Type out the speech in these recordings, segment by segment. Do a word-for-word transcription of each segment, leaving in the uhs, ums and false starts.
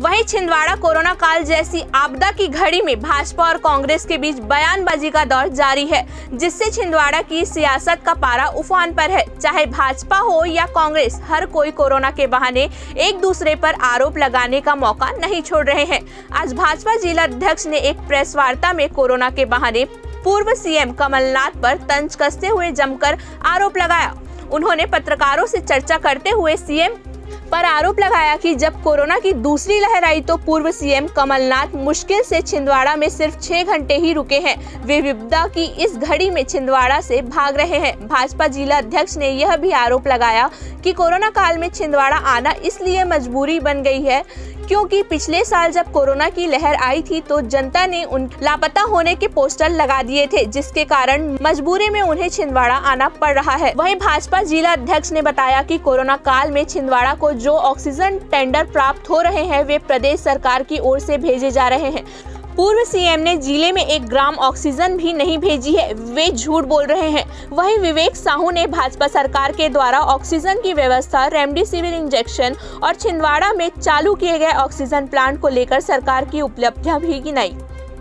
वहीं छिंदवाड़ा कोरोना काल जैसी आपदा की घड़ी में भाजपा और कांग्रेस के बीच बयानबाजी का दौर जारी है, जिससे छिंदवाड़ा की सियासत का पारा उफान पर है। चाहे भाजपा हो या कांग्रेस, हर कोई कोरोना के बहाने एक दूसरे पर आरोप लगाने का मौका नहीं छोड़ रहे हैं। आज भाजपा जिला अध्यक्ष ने एक प्रेस वार्ता में कोरोना के बहाने पूर्व सीएम कमलनाथ पर तंज कसते हुए जमकर आरोप लगाया। उन्होंने पत्रकारों से चर्चा करते हुए सीएम पर आरोप लगाया कि जब कोरोना की दूसरी लहर आई तो पूर्व सीएम कमलनाथ मुश्किल से छिंदवाड़ा में सिर्फ छह घंटे ही रुके हैं। वे विपदा की इस घड़ी में छिंदवाड़ा से भाग रहे हैं। भाजपा जिला अध्यक्ष ने यह भी आरोप लगाया कि कोरोना काल में छिंदवाड़ा आना इसलिए मजबूरी बन गई है क्योंकि पिछले साल जब कोरोना की लहर आई थी तो जनता ने उन लापता होने के पोस्टर लगा दिए थे, जिसके कारण मजबूरी में उन्हें छिंदवाड़ा आना पड़ रहा है। वहीं भाजपा जिला अध्यक्ष ने बताया कि कोरोना काल में छिंदवाड़ा को जो ऑक्सीजन टेंडर प्राप्त हो रहे हैं वे प्रदेश सरकार की ओर से भेजे जा रहे हैं। पूर्व सीएम ने जिले में एक ग्राम ऑक्सीजन भी नहीं भेजी है, वे झूठ बोल रहे हैं। वहीं विवेक साहू ने भाजपा सरकार के द्वारा ऑक्सीजन की व्यवस्था, रेमडेसिविर इंजेक्शन और छिंदवाड़ा में चालू किए गए ऑक्सीजन प्लांट को लेकर सरकार की उपलब्धियां भी गिनाई।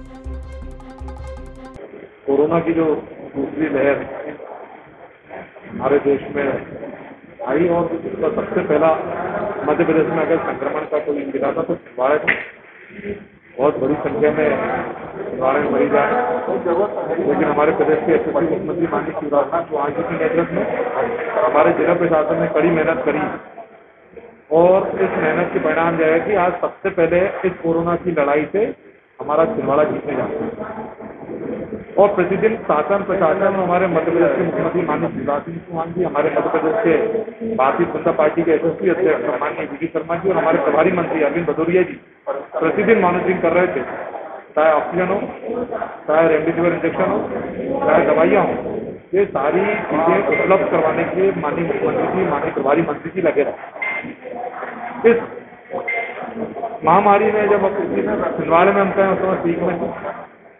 कोरोना की जो दूसरी लहर हमारे देश में आई और सबसे पहला मध्य प्रदेश में अगर संक्रमण का कोई गिरा था तो छिंदवाड़ा में बहुत बड़ी संख्या में छिंदवाड़ा में मरीज आए। लेकिन हमारे प्रदेश के मुख्यमंत्री माननीय शिवराज सिंह चौहान जी के नेतृत्व में हमारे जिला प्रशासन ने कड़ी मेहनत करी और इस मेहनत के परिणाम यह है कि आज सबसे पहले इस कोरोना की लड़ाई से हमारा छिंदवाड़ा जीतने जाता है। और प्रतिदिन शासन प्रशासन हमारे मध्य प्रदेश के मुख्यमंत्री माननीय शिवराज सिंह चौहान जी, हमारे मध्य प्रदेश के भारतीय जनता पार्टी के एसएसपी अध्यक्ष माननीय वी डी शर्मा जी और हमारे प्रभारी मंत्री अरविंद भदौरिया जी प्रतिदिन मॉनिटरिंग कर रहे थे। चाहे ऑक्सीजन हो, चाहे रेमडेसिविर इंजेक्शन हो, चाहे दवाइयाँ हो, ये सारी चीजें उपलब्ध करवाने के लिए माननीय मुख्यमंत्री जी, माननीय प्रभारी मंत्री जी लगे रहे। इस महामारी में जब छिंदवाड़े में हम कहें उस समय पीक में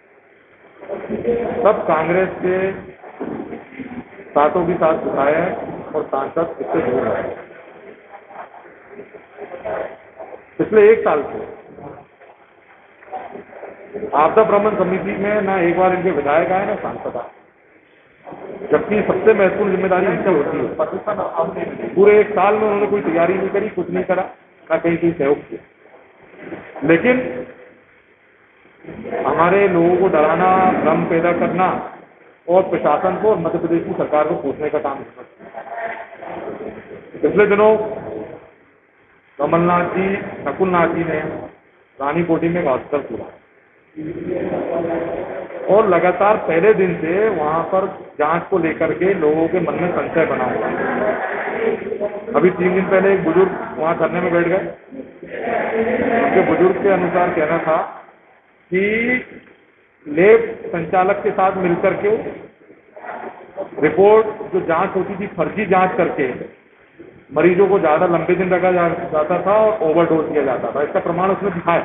सब कांग्रेस के साथों की साथ उठाए हैं और सांसद इससे दूर रहे। पिछले एक साल से आपदा प्रबंधन समिति में ना एक बार इनके विधायक आए ना सांसद आए, जबकि सबसे महत्वपूर्ण जिम्मेदारी इनसे होती है। पूरे एक साल में उन्होंने कोई तैयारी नहीं करी, कुछ नहीं करा, ना कहीं कोई सहयोग किया। लेकिन हमारे लोगों को डराना, भ्रम पैदा करना और प्रशासन को और मध्य प्रदेश की सरकार को कोसने का काम है। पिछले दिनों कमलनाथ जी, नकुलनाथ जी ने रानीकोटी में एक हॉस्पिटल खोला और लगातार पहले दिन से वहां पर जांच को लेकर के लोगों के मन में संशय बना हुआ है। अभी तीन दिन पहले एक बुजुर्ग वहां धरने में बैठ गए। उनके बुजुर्ग के अनुसार कहना था कि लैब संचालक के साथ मिलकर के रिपोर्ट जो जांच होती थी फर्जी जांच करके मरीजों को ज्यादा लंबे दिन रखा जा, जाता था और ओवरडोज किया जाता था। इसका प्रमाण उसने दिखाया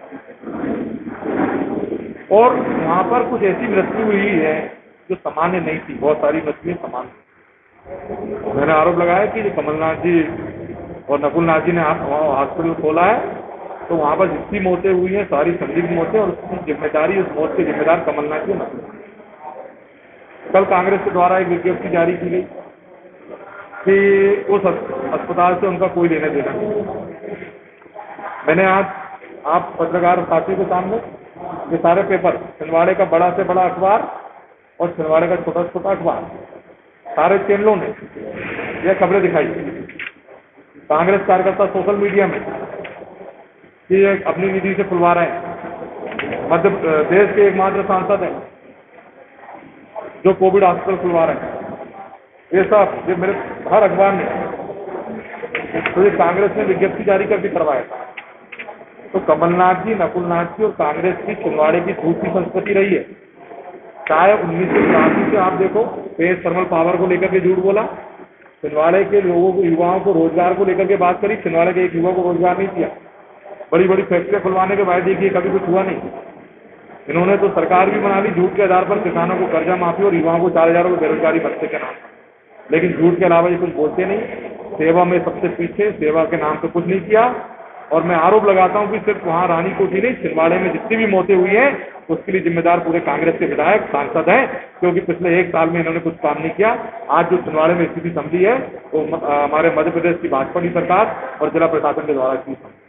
और वहां पर कुछ ऐसी मृत्यु हुई है जो सामान्य नहीं थी, बहुत सारी मृत्युएं सामान्य। मैंने आरोप लगाया कि कमलनाथ जी और नकुलनाथ जी ने हॉस्पिटल खोला है तो वहां पर जितनी मौतें हुई हैं सारी संदिग्ध मौतें और उसकी जिम्मेदारी, उस मौत के जिम्मेदार कमलनाथ जी नकुलनाथ। कल कांग्रेस के द्वारा एक विज्ञप्ति जारी की गई कि उस अस्पताल से उनका कोई लेना देना नहीं। मैंने आज आप पत्रकार साथी के सामने ये सारे पेपर, छिंदवाड़े का बड़ा से बड़ा अखबार और छिंदवाड़े का छोटा से छोटा अखबार, सारे चैनलों ने यह खबरें दिखाई। कांग्रेस कार्यकर्ता सोशल मीडिया में कि अपनी निधि से खुलवा रहे हैं। मध्य देश के एकमात्र सांसद हैं जो कोविड हॉस्पिटल खुलवा रहे हैं। ये सब ये मेरे हर अखबार ने तो ये कांग्रेस ने विज्ञप्ति जारी करके करवाया था। तो कमलनाथ जी, नकुलनाथ जी और कांग्रेस की छिंदवाड़े की झूठी संस्कृति रही है। चाहे उन्नीस सौ चौरासी से आप देखो पेस थर्मल पावर को लेकर के झूठ बोला, छिंदवाड़े के लोगों को, युवाओं को रोजगार को लेकर के बात करी, छिंदवाड़े के एक युवा को रोजगार नहीं दिया। बड़ी बड़ी फैक्ट्रियां खुलवाने के बाद देखिए कभी कुछ हुआ नहीं। इन्होंने तो सरकार भी बना ली झूठ के आधार पर, किसानों को कर्जा माफी और युवाओं को चार हजार रुपये बेरोजगारी भत्ते के नाम, लेकिन झूठ के अलावा ये कुछ बोलते नहीं। सेवा में सबसे पीछे, सेवा के नाम पे कुछ नहीं किया और मैं आरोप लगाता हूं कि सिर्फ वहां रानी कोठी नहीं, छिंदवाड़े में जितनी भी मौतें हुई हैं उसके लिए जिम्मेदार पूरे कांग्रेस के विधायक सांसद हैं, क्योंकि पिछले एक साल में इन्होंने कुछ काम नहीं किया। आज जो छिंदवाड़े में स्थिति संभली है वो हमारे मध्य प्रदेश की भाजपा की सरकार और जिला प्रशासन के द्वारा की।